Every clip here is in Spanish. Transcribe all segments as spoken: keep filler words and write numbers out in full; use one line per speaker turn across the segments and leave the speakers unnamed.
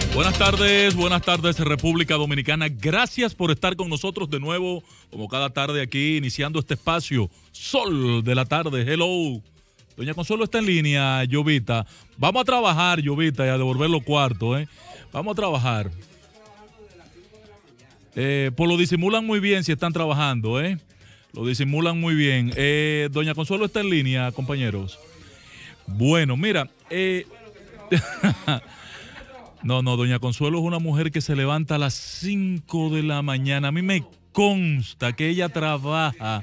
Buenas tardes, buenas tardes República Dominicana. Gracias por estar con nosotros de nuevo, como cada tarde aquí, iniciando este espacio, Sol de la Tarde. Hello. Doña Consuelo está en línea, Llovita. Vamos a trabajar, Llovita, y a devolver los cuartos, ¿eh? Vamos a trabajar. Eh, pues lo disimulan muy bien si están trabajando, ¿eh? Lo disimulan muy bien. Eh, Doña Consuelo está en línea, compañeros. Bueno, mira, eh... No, no, Doña Consuelo es una mujer que se levanta a las cinco de la mañana. A mí me consta que ella trabaja.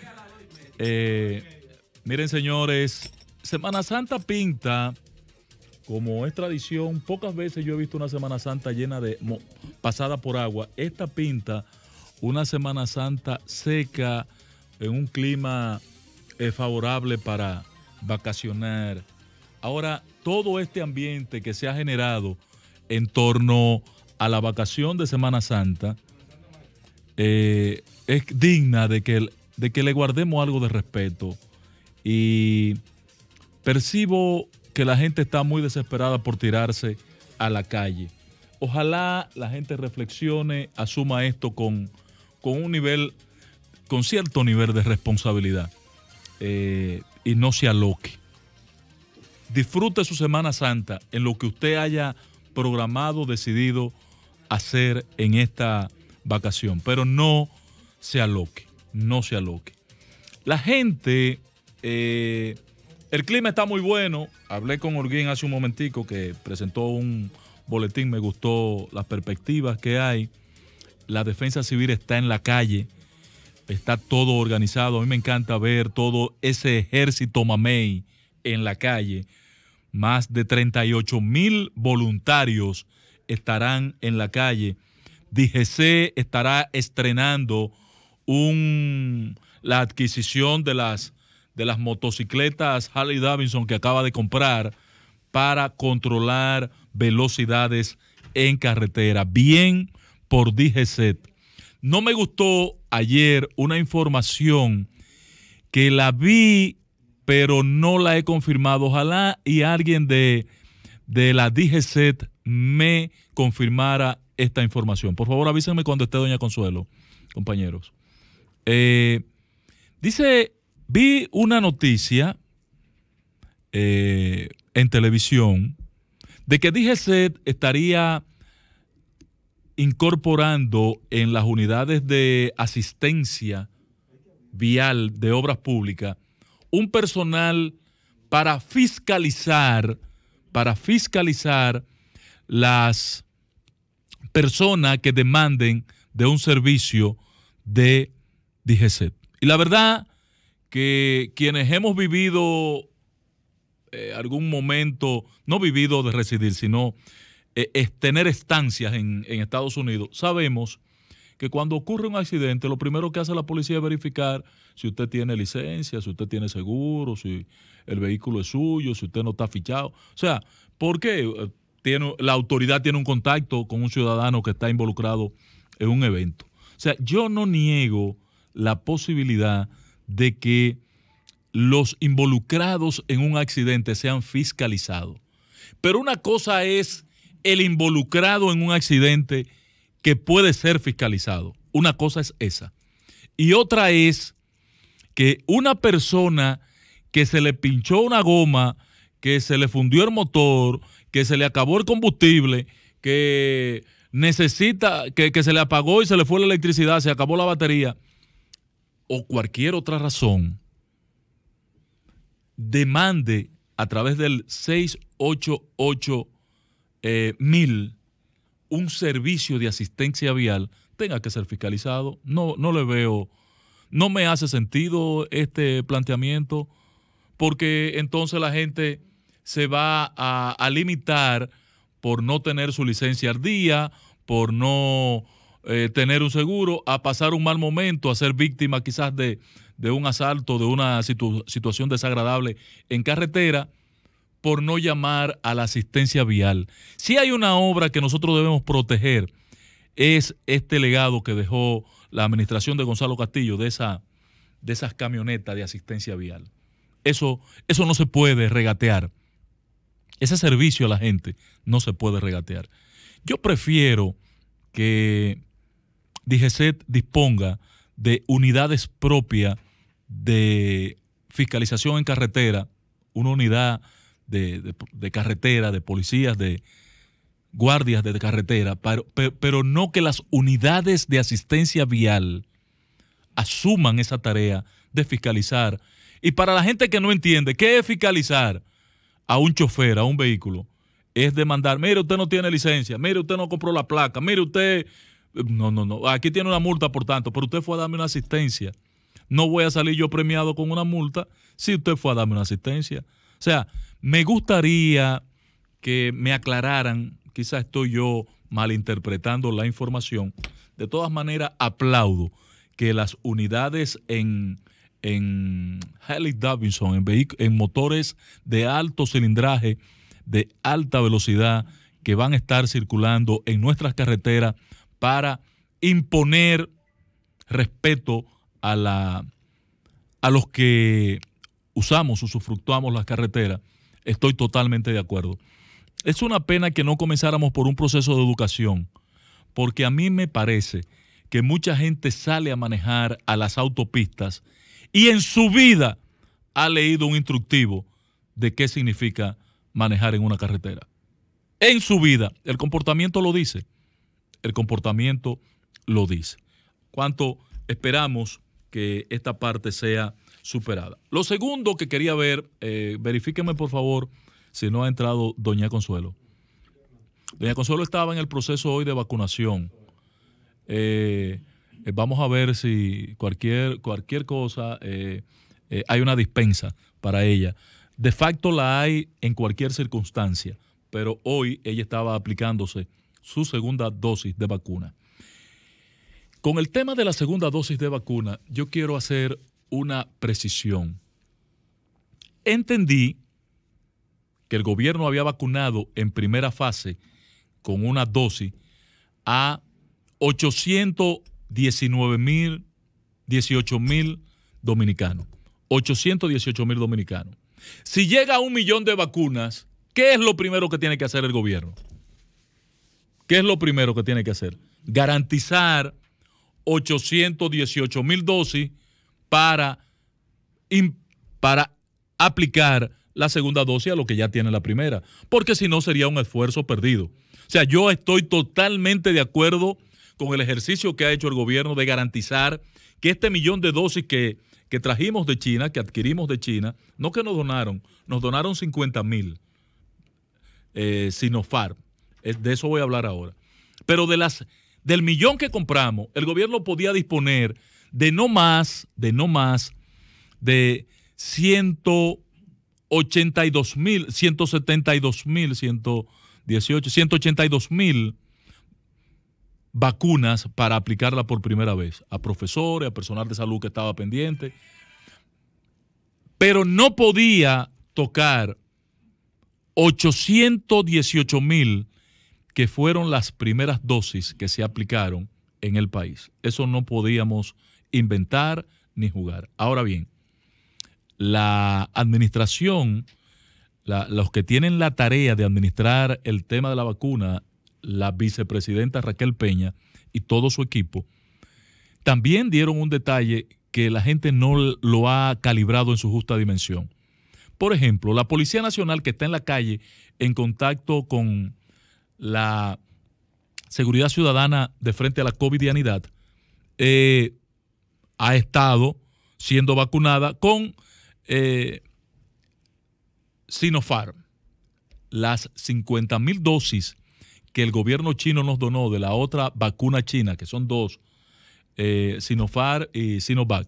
Eh, miren, señores, Semana Santa pinta, como es tradición, pocas veces yo he visto una Semana Santa llena de, mo, pasada por agua. Esta pinta una Semana Santa seca, en un clima eh, favorable para vacacionar. Ahora, todo este ambiente que se ha generado en torno a la vacación de Semana Santa eh, es digna de que, de que le guardemos algo de respeto. Y percibo que la gente está muy desesperada por tirarse a la calle. Ojalá la gente reflexione, asuma esto con, con un nivel, con cierto nivel de responsabilidad eh, y no se aloque. Disfrute su Semana Santa en lo que usted haya programado, decidido hacer en esta vacación, pero no se aloque, no se aloque. La gente, eh, el clima está muy bueno. Hablé con Orguín hace un momentico que presentó un boletín, me gustó las perspectivas que hay. La defensa civil está en la calle, está todo organizado. A mí me encanta ver todo ese ejército mamey en la calle. Más de treinta y ocho mil voluntarios estarán en la calle. D G C estará estrenando un, la adquisición de las, de las motocicletas Harley Davidson que acaba de comprar para controlar velocidades en carretera. Bien por D G C. No me gustó ayer una información que la vi, pero no la he confirmado. Ojalá y alguien de, de la D G C me confirmara esta información. Por favor, avísenme cuando esté Doña Consuelo, compañeros. Eh, dice, vi una noticia eh, en televisión de que D G C estaría incorporando en las unidades de asistencia vial de obras públicas un personal para fiscalizar, para fiscalizar las personas que demanden de un servicio de D G C. Y la verdad que quienes hemos vivido eh, algún momento, no vivido de residir, sino eh, es tener estancias en, en Estados Unidos, sabemos que cuando ocurre un accidente, lo primero que hace la policía es verificar si usted tiene licencia, si usted tiene seguro, si el vehículo es suyo, si usted no está fichado. O sea, ¿por qué? Tiene, la autoridad tiene un contacto con un ciudadano que está involucrado en un evento. O sea, yo no niego la posibilidad de que los involucrados en un accidente sean fiscalizados. Pero una cosa es el involucrado en un accidente que puede ser fiscalizado. Una cosa es esa. Y otra es que una persona que se le pinchó una goma, que se le fundió el motor, que se le acabó el combustible, que necesita, que, que se le apagó y se le fue la electricidad, se acabó la batería, o cualquier otra razón, demande a través del seis ocho ocho mil un servicio de asistencia vial, tenga que ser fiscalizado. No, no le veo, no me hace sentido este planteamiento, porque entonces la gente se va a, a limitar por no tener su licencia al día, por no eh, tener un seguro, a pasar un mal momento, a ser víctima quizás de, de un asalto, de una situ, situación desagradable en carretera, por no llamar a la asistencia vial. Si hay una obra que nosotros debemos proteger, es este legado que dejó la administración de Gonzalo Castillo, de, esa, de esas camionetas de asistencia vial. Eso, eso no se puede regatear. Ese servicio a la gente no se puede regatear. Yo prefiero que D G C E T disponga de unidades propias de fiscalización en carretera, una unidad de, de, de carretera, de policías, de guardias de carretera, pero, pero, pero no que las unidades de asistencia vial asuman esa tarea de fiscalizar. Y para la gente que no entiende, ¿qué es fiscalizar a un chofer, a un vehículo? Es demandar, mire, usted no tiene licencia, mire, usted no compró la placa, mire, usted... No, no, no, aquí tiene una multa por tanto, pero usted fue a darme una asistencia. No voy a salir yo premiado con una multa si usted fue a darme una asistencia. O sea, me gustaría que me aclararan, quizás estoy yo malinterpretando la información. De todas maneras, aplaudo que las unidades en, en Harley Davidson, en, en motores de alto cilindraje, de alta velocidad, que van a estar circulando en nuestras carreteras para imponer respeto a, la, a los que usamos, usufructuamos las carreteras, estoy totalmente de acuerdo. Es una pena que no comenzáramos por un proceso de educación, porque a mí me parece que mucha gente sale a manejar a las autopistas y en su vida ha leído un instructivo de qué significa manejar en una carretera. En su vida, el comportamiento lo dice. El comportamiento lo dice. ¿Cuánto esperamos que esta parte sea superada? Lo segundo que quería ver, eh, verifíqueme por favor si no ha entrado doña Consuelo. Doña Consuelo estaba en el proceso hoy de vacunación. Eh, eh, vamos a ver si cualquier, cualquier cosa, eh, eh, hay una dispensa para ella. De facto la hay en cualquier circunstancia, pero hoy ella estaba aplicándose su segunda dosis de vacuna. Con el tema de la segunda dosis de vacuna, yo quiero hacer una precisión. Entendí que el gobierno había vacunado en primera fase con una dosis a ochocientos diecinueve mil, dieciocho mil dominicanos. ochocientos dieciocho mil dominicanos. Si llega a un millón de vacunas, ¿qué es lo primero que tiene que hacer el gobierno? ¿Qué es lo primero que tiene que hacer? Garantizar ochocientos dieciocho mil dosis para, para aplicar la segunda dosis a lo que ya tiene la primera, porque si no sería un esfuerzo perdido. O sea, yo estoy totalmente de acuerdo con el ejercicio que ha hecho el gobierno de garantizar que este millón de dosis que, que trajimos de China, que adquirimos de China, no que nos donaron, nos donaron cincuenta mil eh, Sinopharm. De eso voy a hablar ahora. Pero de las, del millón que compramos, el gobierno podía disponer de no más, de no más de ciento ochenta y dos mil, ciento setenta y dos mil, ciento dieciocho, ciento ochenta y dos mil vacunas para aplicarla por primera vez a profesores, a personal de salud que estaba pendiente. Pero no podía tocar ochocientos dieciocho mil que fueron las primeras dosis que se aplicaron en el país. Eso no podíamos inventar ni jugar. Ahora bien, la administración, la, los que tienen la tarea de administrar el tema de la vacuna, la vicepresidenta Raquel Peña y todo su equipo, también dieron un detalle que la gente no lo ha calibrado en su justa dimensión. Por ejemplo, la Policía Nacional, que está en la calle en contacto con la seguridad ciudadana de frente a la covidianidad, eh, ha estado siendo vacunada con eh, Sinopharm. Las cincuenta mil dosis que el gobierno chino nos donó de la otra vacuna china, que son dos, eh, Sinopharm y Sinovac,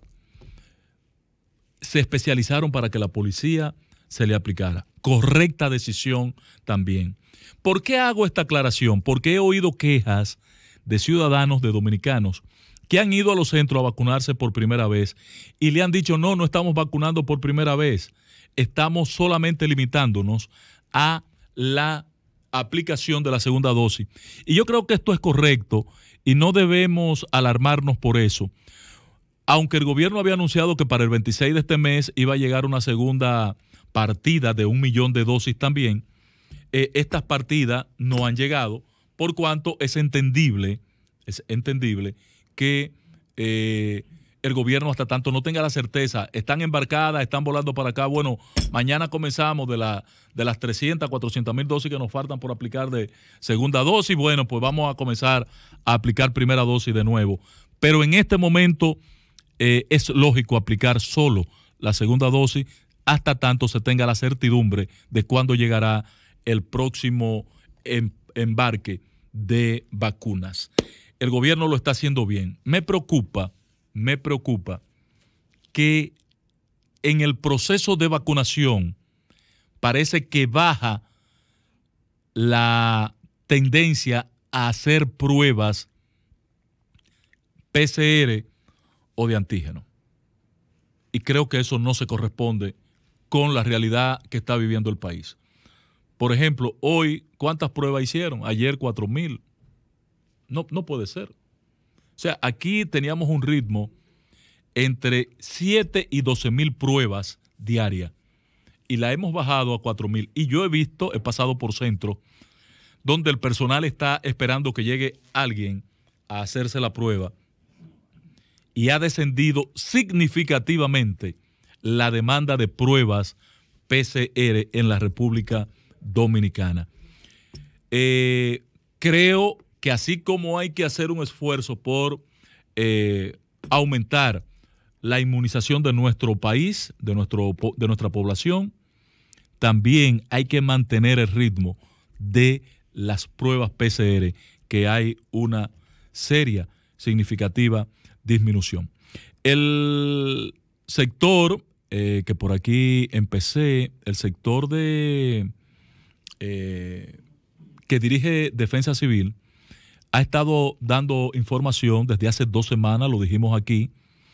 se especializaron para que la policía se le aplicara. Correcta decisión también. ¿Por qué hago esta aclaración? Porque he oído quejas de ciudadanos, de dominicanos, que han ido a los centros a vacunarse por primera vez y le han dicho, no, no estamos vacunando por primera vez, estamos solamente limitándonos a la aplicación de la segunda dosis. Y yo creo que esto es correcto y no debemos alarmarnos por eso. Aunque el gobierno había anunciado que para el veintiséis de este mes iba a llegar una segunda partida de un millón de dosis también, eh, estas partidas no han llegado por cuanto es entendible, es entendible que eh, el gobierno hasta tanto no tenga la certeza, están embarcadas, están volando para acá, bueno, mañana comenzamos de, la, de las trescientas, cuatrocientas mil dosis que nos faltan por aplicar de segunda dosis, bueno, pues vamos a comenzar a aplicar primera dosis de nuevo. Pero en este momento eh, es lógico aplicar solo la segunda dosis hasta tanto se tenga la certidumbre de cuándo llegará el próximo em, embarque de vacunas. El gobierno lo está haciendo bien. Me preocupa, me preocupa que en el proceso de vacunación parece que baja la tendencia a hacer pruebas P C R o de antígeno. Y creo que eso no se corresponde con la realidad que está viviendo el país. Por ejemplo, hoy, ¿cuántas pruebas hicieron? Ayer, cuatro mil. No, no puede ser. O sea, aquí teníamos un ritmo entre siete y doce mil pruebas diarias y la hemos bajado a cuatro mil. Y yo he visto, he pasado por centros donde el personal está esperando que llegue alguien a hacerse la prueba y ha descendido significativamente la demanda de pruebas P C R en la República Dominicana. Eh, creo que así como hay que hacer un esfuerzo por eh, aumentar la inmunización de nuestro país, de, nuestro, de nuestra población, también hay que mantener el ritmo de las pruebas P C R, que hay una seria, significativa disminución. El sector eh, que por aquí empecé, el sector de eh, que dirige Defensa Civil, ha estado dando información desde hace dos semanas, lo dijimos aquí,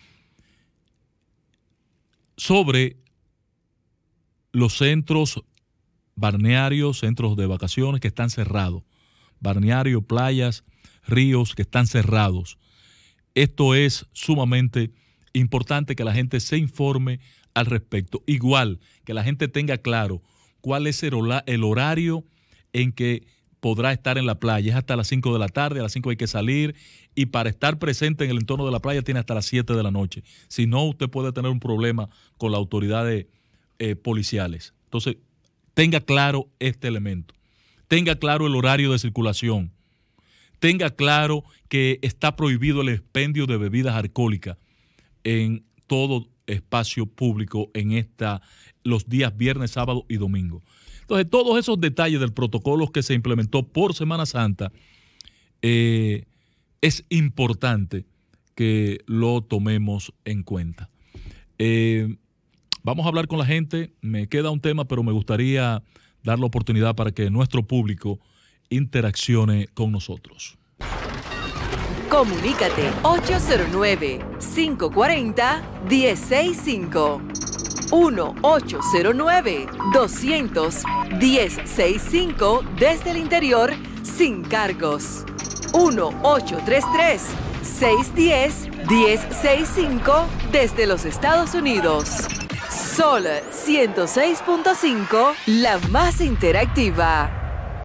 sobre los centros balnearios, centros de vacaciones que están cerrados, balnearios, playas, ríos que están cerrados. Esto es sumamente importante que la gente se informe al respecto. Igual que la gente tenga claro cuál es el horario en que podrá estar en la playa. Es hasta las cinco de la tarde, a las cinco hay que salir y para estar presente en el entorno de la playa tiene hasta las siete de la noche. Si no, usted puede tener un problema con las autoridades eh, policiales. Entonces, tenga claro este elemento. Tenga claro el horario de circulación. Tenga claro que está prohibido el expendio de bebidas alcohólicas en todo espacio público en esta, los días viernes, sábado y domingo. Entonces, todos esos detalles del protocolo que se implementó por Semana Santa, eh, es importante que lo tomemos en cuenta. Eh, vamos a hablar con la gente. Me queda un tema, pero me gustaría dar la oportunidad para que nuestro público interaccione con nosotros.
Comunícate ocho cero nueve, cinco cuatro cero, uno cero seis cinco. uno ocho cero nueve, dos cero cero, uno cero seis cinco desde el interior sin cargos. uno ocho tres tres, seis uno cero, uno cero seis cinco desde los Estados Unidos. Sol ciento seis punto cinco, la más interactiva.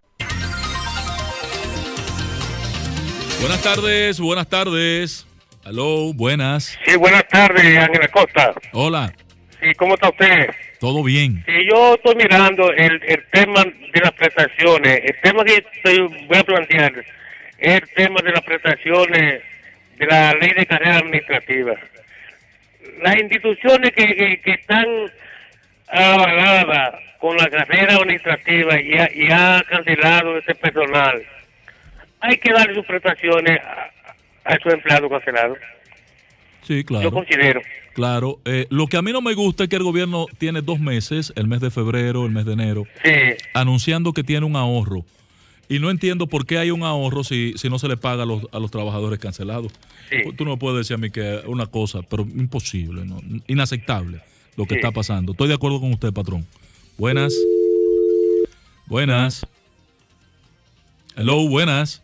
Buenas tardes, buenas tardes. Aló, buenas.
Sí, buenas tardes, Ángel Acosta.
Hola.
Sí, ¿cómo está usted?
Todo bien.
Sí, yo estoy mirando el, el tema de las prestaciones. El tema que estoy, voy a plantear es el tema de las prestaciones de la ley de carrera administrativa. Las instituciones que, que, que están avaladas con la carrera administrativa y ha, y ha cancelado ese personal, hay que darle sus prestaciones a, a esos empleados cancelados.
Sí, claro.
Yo considero.
Claro. Eh, lo que a mí no me gusta es que el gobierno tiene dos meses, el mes de febrero, el mes de enero,
sí,
anunciando que tiene un ahorro. Y no entiendo por qué hay un ahorro si, si no se le paga a los, a los trabajadores cancelados.
Sí.
Tú no puedes decir a mí que una cosa, pero imposible, ¿no? Inaceptable lo que
Sí.
está pasando. Estoy de acuerdo con usted, patrón. Buenas. Buenas. Hello, buenas.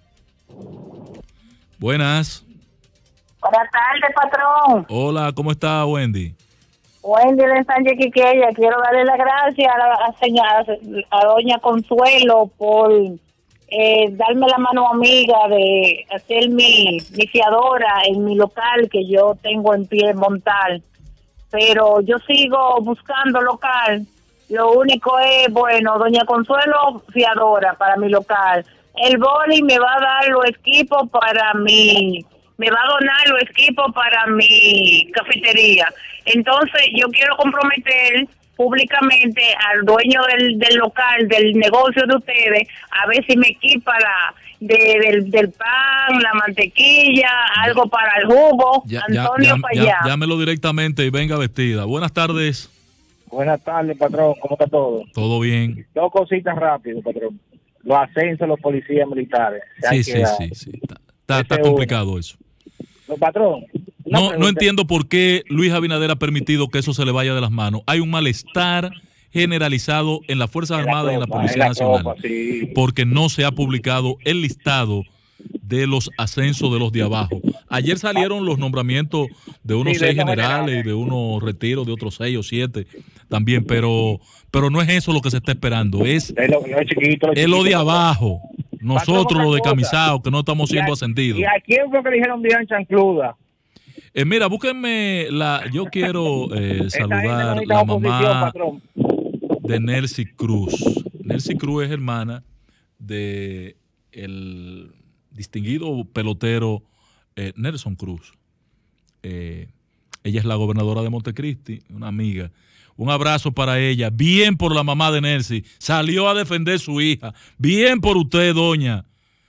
Buenas.
Buenas tardes, patrón.
Hola, ¿cómo está, Wendy?
Wendy de Sánchez Quiqueya. Quiero darle las gracias a la a señora, a doña Consuelo por eh, darme la mano amiga de hacer mi, mi fiadora en mi local que yo tengo en pie montar. Pero yo sigo buscando local. Lo único es, bueno, doña Consuelo, fiadora para mi local. El boli me va a dar los equipos para mi, me va a donar los equipos para mi cafetería. Entonces yo quiero comprometer públicamente al dueño del, del local, del negocio de ustedes, a ver si me equipa la de, del, del pan, la mantequilla, algo para el jugo.
Ya,
Antonio
ya,
para
ya,
allá.
llámelo directamente y venga vestida. Buenas tardes.
Buenas tardes, patrón. ¿Cómo está todo?
Todo bien.
Dos cositas rápido, patrón. Los ascensos de los policías militares.
Sí, sí, sí, sí. Está, está, está complicado eso.
No, patrón.
No, no entiendo por qué Luis Abinader ha permitido que eso se le vaya de las manos. Hay un malestar generalizado en las Fuerzas Armadas y en la Policía Nacional, porque no se ha publicado el listado de los ascensos de los de abajo. Ayer salieron los nombramientos de unos seis generales y de unos retiros de otros seis o siete también, pero pero no es eso lo que se está esperando, es, es, lo, es, chiquito, es lo de abajo. Nosotros los decamisados que no estamos siendo ascendidos.
¿Y a quién fue que le dijeron bien chancluda?
Eh, mira, búsquenme la. Yo quiero eh, saludar a la mamá de Nelcy Cruz. Nelcy Cruz es hermana de el distinguido pelotero eh, Nelson Cruz. Eh, ella es la gobernadora de Montecristi, una amiga. Un abrazo para ella. Bien por la mamá de Nelcy. Salió a defender a su hija. Bien por usted, doña.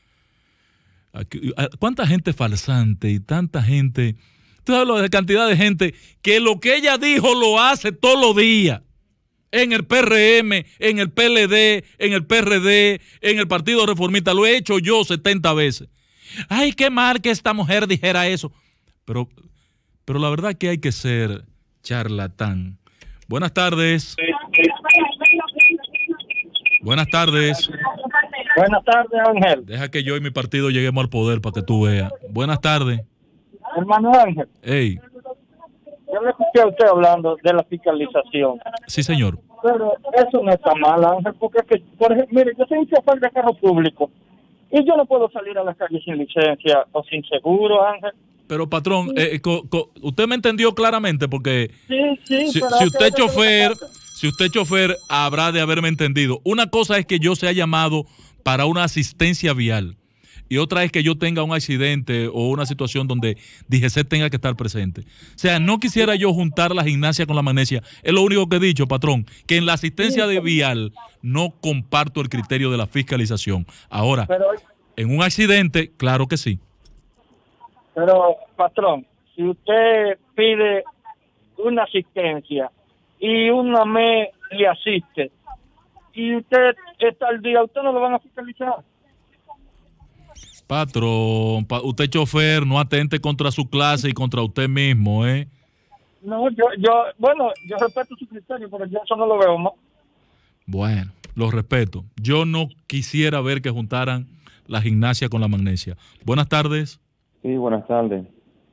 ¿Cuánta gente falsante y tanta gente? Tú sabes la cantidad de gente que lo que ella dijo lo hace todos los días. En el P R M, en el P L D, en el P R D, en el Partido Reformista. Lo he hecho yo setenta veces. Ay, qué mal que esta mujer dijera eso. Pero, pero la verdad que hay que ser charlatán. Buenas tardes. Buenas tardes.
Buenas tardes, Ángel.
Deja que yo y mi partido lleguemos al poder para que tú veas. Buenas tardes.
Hermano Ángel.
Hey.
Yo le escuché a usted hablando de la fiscalización.
Sí, señor.
Pero eso no está mal, Ángel, porque es que, por ejemplo, mire, yo soy un chofer de carro público y yo no puedo salir a la calle sin licencia o sin seguro, Ángel.
Pero, patrón, eh, co, co, usted me entendió claramente porque
sí, sí,
si,
pero
si usted es
que
chofer, si usted es chofer, habrá de haberme entendido. Una cosa es que yo sea llamado para una asistencia vial y otra es que yo tenga un accidente o una situación donde D G C tenga que estar presente. O sea, no quisiera yo juntar la gimnasia con la magnesia. Es lo único que he dicho, patrón, que en la asistencia de vial no comparto el criterio de la fiscalización. Ahora, pero, en un accidente, claro que sí.
Pero, patrón, si usted pide una asistencia y una M E le asiste y usted está al día, ¿usted no lo van a fiscalizar?
Patrón, pa, usted chofer, no atente contra su clase y contra usted mismo, ¿eh?
No, yo, yo, bueno, yo respeto su criterio, pero yo eso no lo veo más.
Bueno, lo respeto. Yo no quisiera ver que juntaran la gimnasia con la magnesia. Buenas tardes.
Sí, buenas tardes.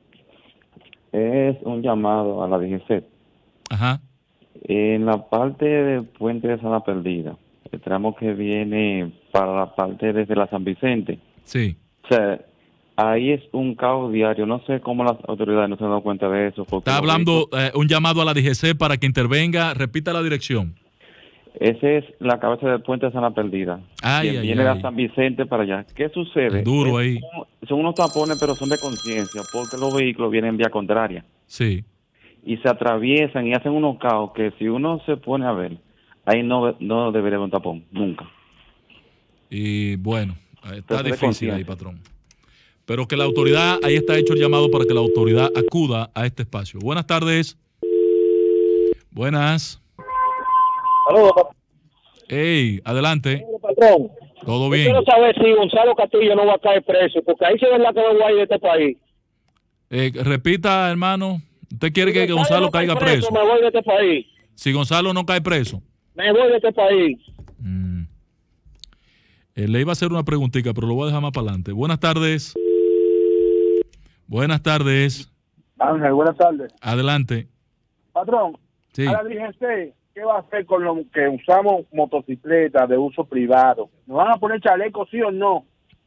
Es un llamado a la D G C.
Ajá.
En la parte del puente de Sana Perdida, el tramo que viene para la parte desde la San Vicente.
Sí.
O sea, ahí es un caos diario. No sé cómo las autoridades no se han dado cuenta de eso.
Está hablando eh, un llamado a la D G C para que intervenga. Repita la dirección.
Esa es la cabeza del puente de Sana Perdida.
Ay,
que
ay,
viene
ay.
de San Vicente para allá. ¿Qué sucede?
Es duro
es,
ahí.
Son unos tapones, pero son de conciencia, porque los vehículos vienen en vía contraria.
Sí.
Y se atraviesan y hacen unos caos que si uno se pone a ver, ahí no, no debería haber un tapón, nunca.
Y bueno, está Entonces, difícil ahí, patrón. Pero que la autoridad, ahí está hecho el llamado para que la autoridad acuda a este espacio. Buenas tardes. Buenas.
Saludos, patrón.
Hey, adelante.
Saludos, patrón.
Todo bien.
Yo quiero saber si Gonzalo Castillo no va a caer preso, porque ahí se ve la que va guay de este país.
Eh, repita, hermano. ¿Usted quiere si que Gonzalo, Gonzalo no caiga preso?
preso? Me voy de este país.
Si Gonzalo no cae preso.
Me voy de este país.
Mm. Eh, le iba a hacer una preguntita, pero lo voy a dejar más para adelante. Buenas tardes. Buenas tardes.
Ángel, buenas tardes.
Adelante.
Patrón,
sí.
a la D G C ¿qué va a hacer con los que usamos motocicletas de uso privado? ¿Nos van a poner chalecos, sí o no?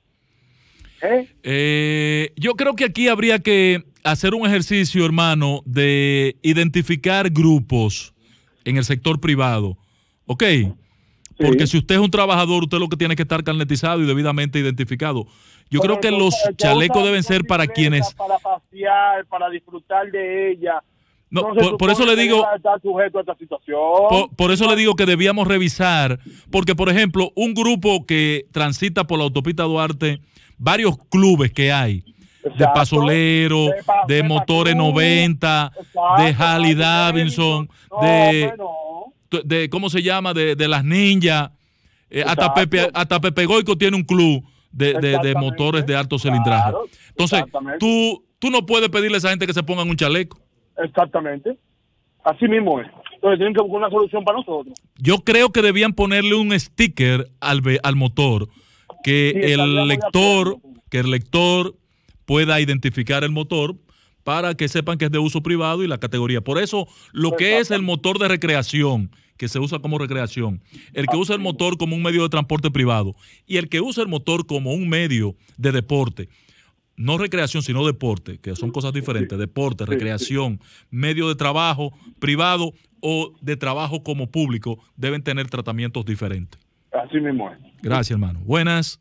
¿Eh?
Eh, yo creo que aquí habría que hacer un ejercicio, hermano, de identificar grupos en el sector privado, ¿ok? Porque sí. Si usted es un trabajador, usted lo que tiene que estar carnetizado y debidamente identificado. Yo Pero creo que los chalecos deben ser para quienes...
Para pasear, para disfrutar de ella.
No, por, por eso le digo...
Sujeto a esta situación.
Por, por eso le digo que debíamos revisar, porque, por ejemplo, un grupo que transita por la autopista Duarte, varios clubes que hay, Exacto. de pasoleros, de, pa, de, de motores pa, noventa, Exacto. de Harley Davidson, no, de... Bueno. de ¿cómo se llama? De, de las ninjas, eh, hasta Pepe hasta Pepe Goico tiene un club de, de, de motores de alto cilindraje. Claro, Entonces, tú, tú no puedes pedirle a esa gente que se pongan un chaleco.
Exactamente. Así mismo es. Entonces tienen que buscar una solución para nosotros.
Yo creo que debían ponerle un sticker al, al motor que sí, el lector, que el lector pueda identificar el motor para que sepan que es de uso privado y la categoría. Por eso, lo que es el motor de recreación, que se usa como recreación, el que usa el motor como un medio de transporte privado y el que usa el motor como un medio de deporte, no recreación, sino deporte, que son cosas diferentes, deporte, recreación, medio de trabajo privado o de trabajo como público, deben tener tratamientos diferentes.
Así mismo es.
Gracias, hermano. Buenas.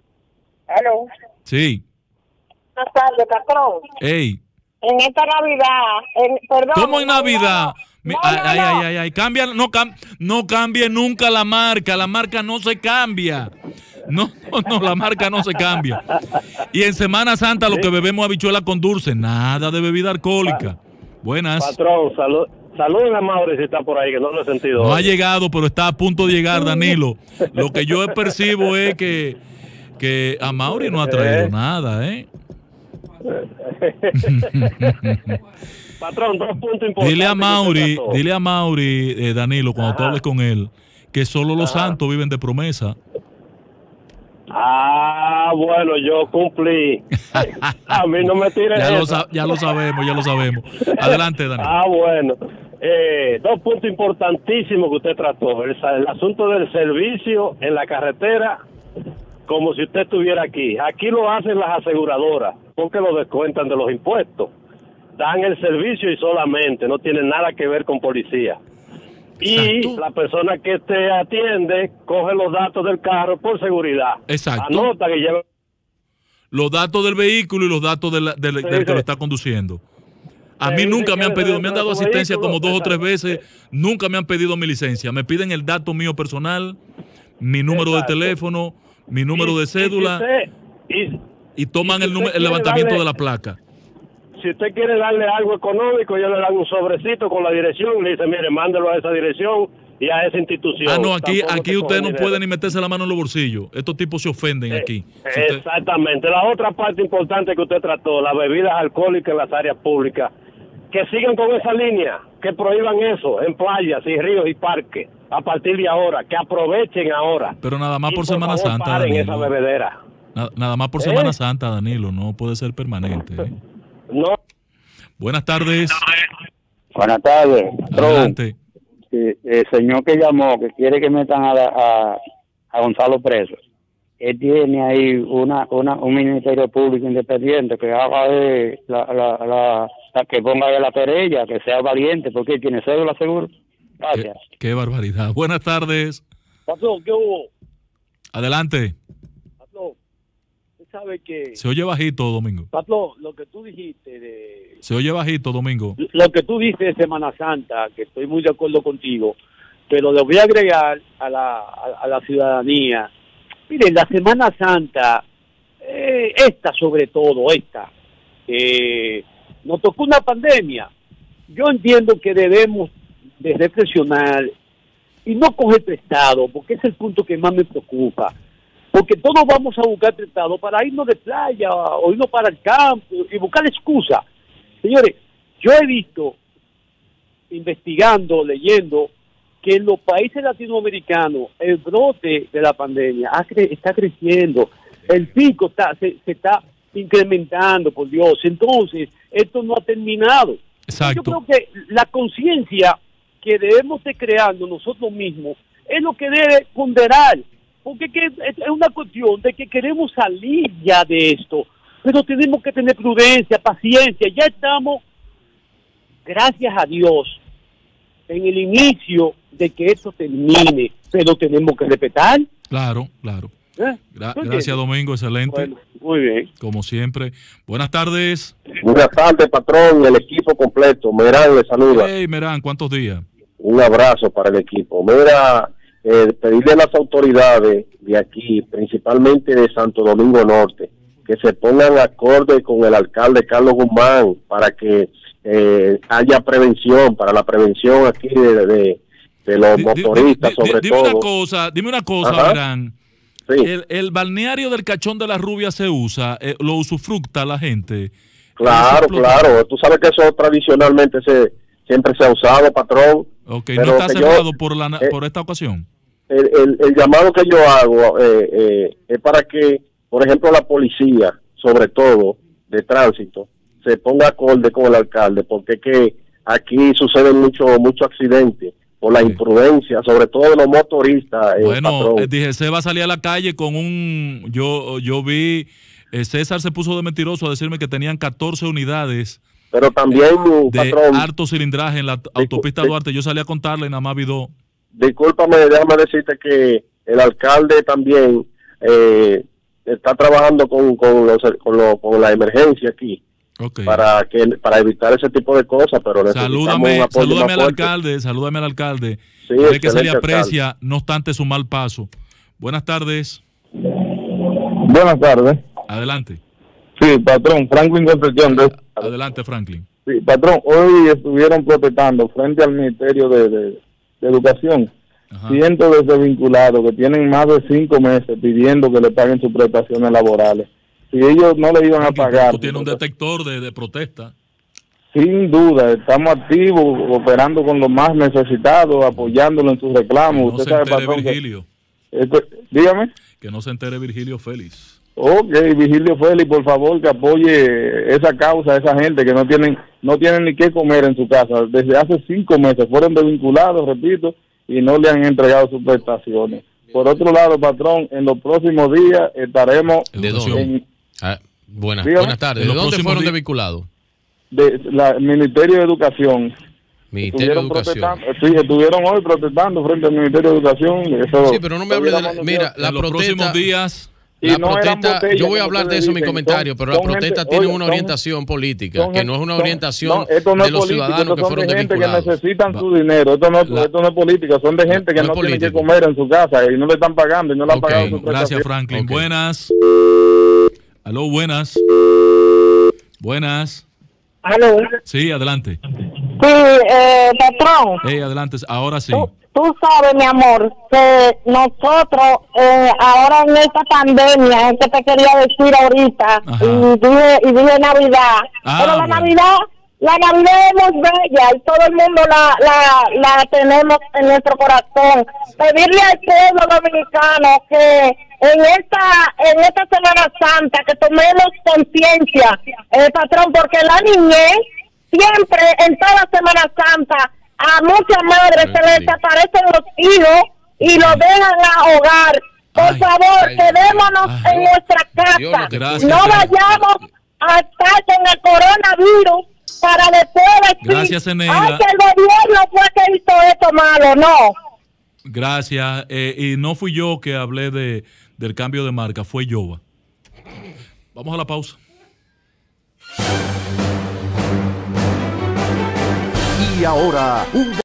¿Aló?
Sí.
Buenas tardes, patrón.
Ey.
En esta Navidad, en, perdón.
¿Cómo en Navidad?
No, no,
ay,
no,
ay,
no.
ay, ay, ay, cambia, no, cam, no cambie nunca la marca, la marca no se cambia. No, no, no, la marca no se cambia. Y en Semana Santa lo que bebemos habichuela con dulce, nada de bebida alcohólica. Buenas.
Patrón, salud. Saluden a Mauri si está por ahí, que no lo he sentido.
No hoy. Ha llegado, pero está a punto de llegar, Danilo. Lo que yo percibo es que, que a Mauri no ha traído ¿Eh? nada, ¿eh?
Patrón, dos puntos importantes.
Dile a Mauri, dile a Mauri, eh, Danilo, cuando Ajá. tú hables con él, que solo los Ajá. santos viven de promesa.
Ah, bueno, yo cumplí. A mí no me tires
ya, lo ya lo sabemos, ya lo sabemos. Adelante, Danilo.
Ah, bueno. Eh, dos puntos importantísimos que usted trató. El, el asunto del servicio en la carretera, como si usted estuviera aquí. Aquí lo hacen las aseguradoras, porque lo descuentan de los impuestos. Dan el servicio y solamente, no tienen nada que ver con policía. Y Exacto. la persona que te atiende coge los datos del carro por seguridad.
Exacto.
Anota que lleva
los datos del vehículo y los datos del, del, del dice, que lo está conduciendo. A mí nunca me han pedido, me han dado asistencia vehículo, como dos exacto. o tres veces, nunca me han pedido mi licencia. Me piden el dato mío personal, mi número exacto. de teléfono, mi número y, de cédula y, si usted, y, y toman y si el, el levantamiento darle, de la placa.
Si usted quiere darle algo económico, yo le dan un sobrecito con la dirección y le dice, mire, mándelo a esa dirección y a esa institución.
Ah, no, aquí, aquí usted no puede ni meterse la mano en los bolsillos. Estos tipos se ofenden eh, aquí.
Si exactamente. Usted... La otra parte importante que usted trató, las bebidas alcohólicas en las áreas públicas, que sigan con esa línea, que prohíban eso en playas y ríos y parques a partir de ahora, que aprovechen ahora.
Pero nada más por, por Semana
favor,
Santa,
paren
Danilo.
esa bebedera.
Nada, nada más por ¿Eh? Semana Santa, Danilo, no puede ser permanente. ¿eh?
No.
Buenas tardes.
Buenas tardes.
Adelante.
Sí, el señor que llamó, que quiere que metan a, a, a Gonzalo preso, él tiene ahí una, una un ministerio público independiente que haga de la, la, la, la que ponga de la perilla, que sea valiente, porque él tiene cédula seguro. Gracias.
Qué, qué barbaridad. Buenas tardes.
Pasó, ¿qué hubo?
Adelante.
Pasó. Sabe que
se oye bajito, Domingo.
Patrón, lo que tú dijiste de
se oye bajito, Domingo.
Lo que tú dijiste de Semana Santa, que estoy muy de acuerdo contigo, pero le voy a agregar a la a, a la ciudadanía. Miren, la Semana Santa, eh, esta sobre todo, esta, eh, nos tocó una pandemia. Yo entiendo que debemos de reflexionar y no coger prestado, porque es el punto que más me preocupa. Porque todos vamos a buscar prestado para irnos de playa o irnos para el campo y buscar excusa. Señores, yo he visto, investigando, leyendo, que en los países latinoamericanos el brote de la pandemia ha cre- está creciendo, el pico está, se, se está incrementando, por Dios. Entonces, esto no ha terminado.
Exacto.
Yo creo que la conciencia
que debemos de creando nosotros mismos es lo que debe ponderar, porque que es una cuestión de que queremos salir ya de esto, pero tenemos que tener prudencia, paciencia. Ya estamos, gracias a Dios, en el inicio de que esto termine, pero tenemos que respetar.
Claro, claro.
¿Eh?
Gra gracias, Domingo, excelente.
Bueno, muy bien.
Como siempre. Buenas tardes.
Buenas tardes, patrón, el equipo completo. Merán le saluda.
Hey, Merán, ¿cuántos días?
Un abrazo para el equipo. Mira, eh, pedirle a las autoridades de aquí, principalmente de Santo Domingo Norte, que se pongan acorde con el alcalde Carlos Guzmán para que eh, haya prevención, para la prevención aquí de, de, de los di, motoristas, di, di, sobre
dime
todo.
Una cosa, dime una cosa,
Ajá.
Merán.
Sí.
El, el balneario del Cachón de la Rubia se usa, eh, lo usufructa la gente.
Claro, claro. Tú sabes que eso tradicionalmente se siempre se ha usado, patrón.
Ok, ¿no está cerrado yo, por, la, eh, por esta ocasión?
El, el, el llamado que yo hago eh, eh, es para que, por ejemplo, la policía, sobre todo de tránsito, se ponga acorde con el alcalde, porque es que aquí suceden muchos mucho accidentes por la imprudencia, sobre todo de los motoristas. Eh,
bueno, eh, dije, se va a salir a la calle con un... Yo, yo vi, eh, César se puso de mentiroso a decirme que tenían catorce unidades.
Pero también,
eh, de
patrón,
harto cilindraje en la autopista Duarte. Yo salí a contarle y nada más vi dos.
Discúlpame, déjame decirte que el alcalde también eh, está trabajando con, con, los, con, lo, con la emergencia aquí. Okay. Para que para evitar ese tipo de cosas, pero
salúdame, salúdame al alcalde, salúdame al alcalde. Sí, que se le aprecia, alcalde. No obstante su mal paso. Buenas tardes.
Buenas tardes.
Adelante.
Sí, patrón, Franklin Concepción. De...
Adelante, Franklin.
Sí, patrón, hoy estuvieron protestando frente al Ministerio de, de, de Educación. Ajá. Cientos de desvinculados que tienen más de cinco meses pidiendo que le paguen sus prestaciones laborales. Si ellos no le iban a pagar...
Tú tienes un detector de, de protesta.
Sin duda, estamos activos, operando con los más necesitados, apoyándolo en sus reclamos.
Que no
Usted
se
sabe,
entere
patrón,
Virgilio.
Que, este, dígame.
Que no se entere Virgilio Félix.
Ok, Virgilio Félix, por favor, que apoye esa causa, esa gente que no tienen no tienen ni qué comer en su casa. Desde hace cinco meses fueron desvinculados, repito, y no le han entregado sus prestaciones. Por otro lado, patrón, en los próximos días estaremos...
¿De dónde?
En,
Ah, buenas, buenas tardes. ¿De dónde fueron desvinculados?
De la Ministerio de Educación.
Ministerio de Educación.
Sí, estuvieron hoy protestando frente al Ministerio de Educación. Eso,
sí, pero no me hable de la, mira, la
en los
protesta,
próximos días.
La no protesta, yo voy a hablar de eso en mi comentario, son, pero la protesta gente, tiene oye, una son, orientación política, son, que no es una son, orientación no, esto no de los político, ciudadanos que fueron
de gente
desvinculados.
Que necesitan Va. su dinero, esto no, la, esto no es política, son de gente que no, no tienen que comer en su casa y no le están pagando y no le han okay, pagado su prestación.
Gracias, Franklin. Okay. Buenas. Aló, buenas. Buenas.
Aló.
Sí, adelante.
Sí, eh, patrón.
Hey, adelante, ahora sí.
Tú, tú sabes, mi amor, que nosotros, eh, ahora en esta pandemia, es que te quería decir ahorita, Ajá. y dije, y dije Navidad, ah, pero la bueno. Navidad... La Navidad es muy bella y todo el mundo la, la, la tenemos en nuestro corazón. Pedirle al pueblo dominicano que en esta en esta Semana Santa que tomemos conciencia, eh, patrón, porque la niñez siempre en toda Semana Santa a muchas madres se les desaparecen los hijos y los dejan a hogar. Por ay, favor, ay, quedémonos ay, en nuestra casa. Dios, no vayamos a estar con el coronavirus para después decir,
gracias, Eneida.
Ay, que el gobierno fue que hizo esto malo, no.
Gracias, eh, y no fui yo que hablé de del cambio de marca, fue Yoba. Vamos a la pausa.
Y ahora, un